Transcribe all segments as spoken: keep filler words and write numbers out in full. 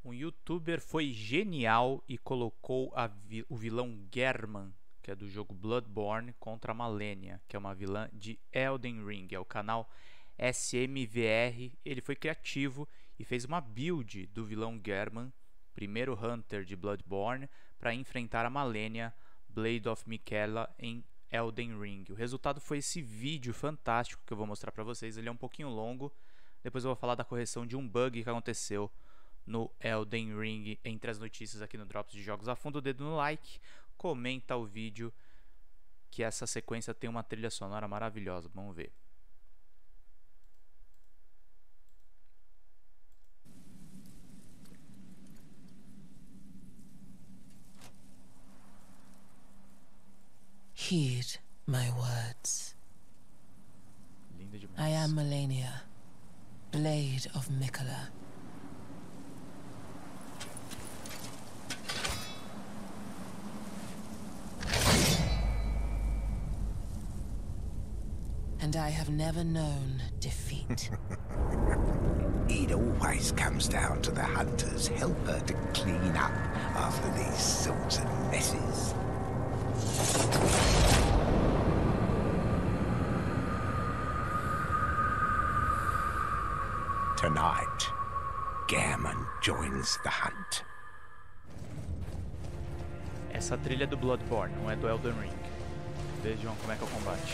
Um youtuber foi genial e colocou a vi o vilão Gehrman, que é do jogo Bloodborne, contra a Malenia, que é uma vilã de Elden Ring. É o canal S M V R. Ele foi criativo e fez uma build do vilão Gehrman, primeiro Hunter de Bloodborne, para enfrentar a Malenia, Blade of Miquella, em Elden Ring. O resultado foi esse vídeo fantástico que eu vou mostrar para vocês. Ele é um pouquinho longo. Depois eu vou falar da correção de um bug que aconteceu no Elden Ring entre as notícias aqui no Drops de Jogos. Afunda o dedo no like, comenta o vídeo, que essa sequência tem uma trilha sonora maravilhosa. Vamos ver. Heed my words. Linda demais. I am Malenia, Blade of Miquella. And I have never known defeat. It always comes down to the hunter's helper to clean up after these sorts of messes. Tonight, Gehrman joins the hunt. Essa trilha é do Bloodborne, não é do Elden Ring. Vejam como é que é o combate.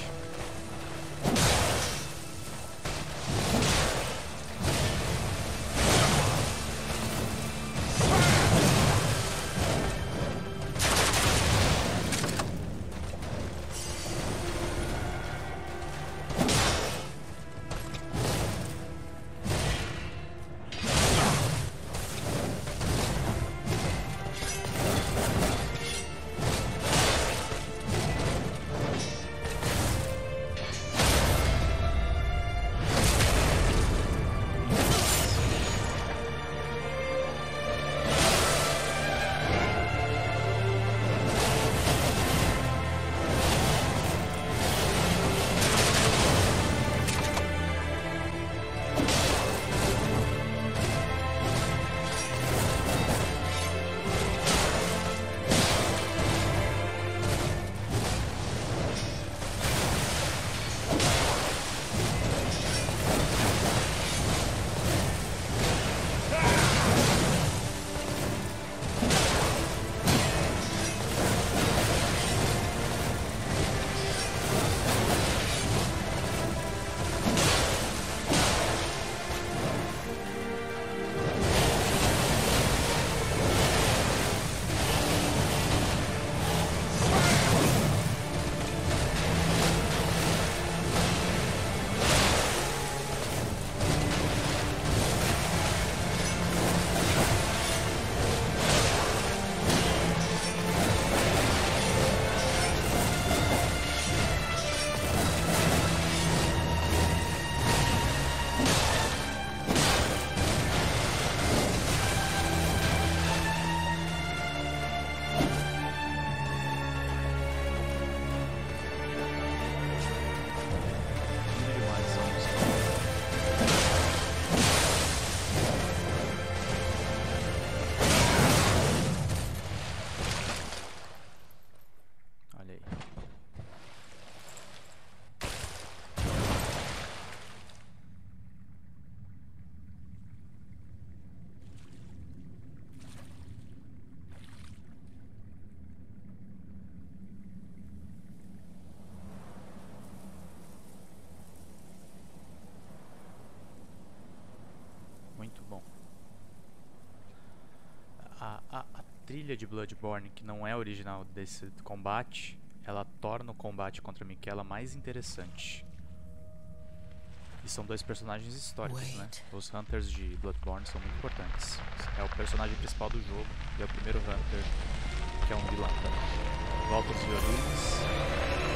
Olha aí. Muito bom. A, a, a trilha de Bloodborne, que não é original desse combate, ela torna o combate contra Miquella mais interessante. E são dois personagens históricos, né? Os Hunters de Bloodborne são muito importantes. É o personagem principal do jogo e é o primeiro Hunter que é um vilão também. Volta os violinos.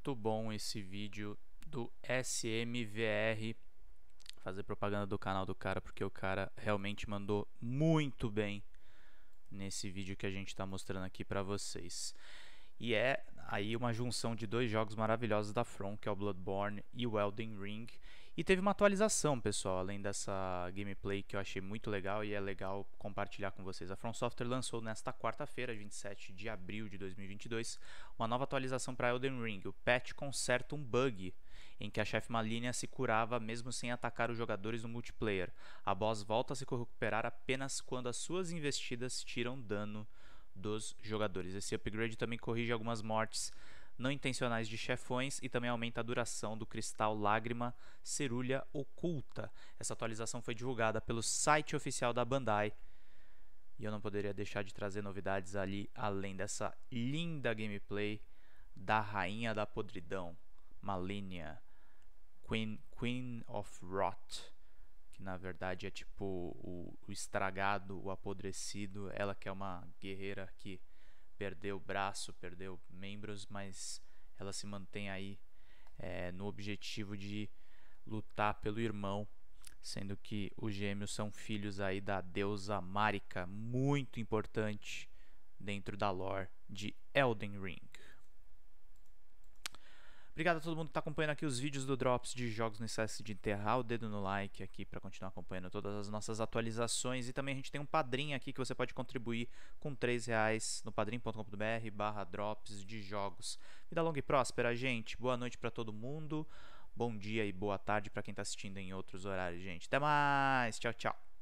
muito bom esse vídeo do S M V R. Fazer propaganda do canal do cara, porque o cara realmente mandou muito bem nesse vídeo que a gente está mostrando aqui para vocês. E é aí uma junção de dois jogos maravilhosos da From, que é o Bloodborne e o Elden Ring. E teve uma atualização, pessoal, além dessa gameplay que eu achei muito legal e é legal compartilhar com vocês. A From Software lançou nesta quarta-feira, vinte e sete de abril de dois mil e vinte e dois, uma nova atualização para Elden Ring. O patch conserta um bug em que a chefe maligna se curava mesmo sem atacar os jogadores no multiplayer. A boss volta a se recuperar apenas quando as suas investidas tiram dano dos jogadores. Esse upgrade também corrige algumas mortes não intencionais de chefões e também aumenta a duração do cristal lágrima cerulha oculta. Essa atualização foi divulgada pelo site oficial da Bandai e eu não poderia deixar de trazer novidades ali, além dessa linda gameplay da Rainha da Podridão, Malenia, Queen, Queen of Rot, que na verdade é tipo o, o estragado, o apodrecido. Ela que é uma guerreira que perdeu braço, perdeu membros, mas ela se mantém aí é, no objetivo de lutar pelo irmão, sendo que os gêmeos são filhos aí da deusa Marika, muito importante dentro da lore de Elden Ring. Obrigado a todo mundo que está acompanhando aqui os vídeos do Drops de jogos. Não esquece de enterrar o dedo no like aqui para continuar acompanhando todas as nossas atualizações. E também a gente tem um padrinho aqui que você pode contribuir com três reais no padrim ponto com ponto br barra drops de jogos. Vida longa e próspera, gente. Boa noite para todo mundo. Bom dia e boa tarde para quem está assistindo em outros horários, gente. Até mais. Tchau, tchau.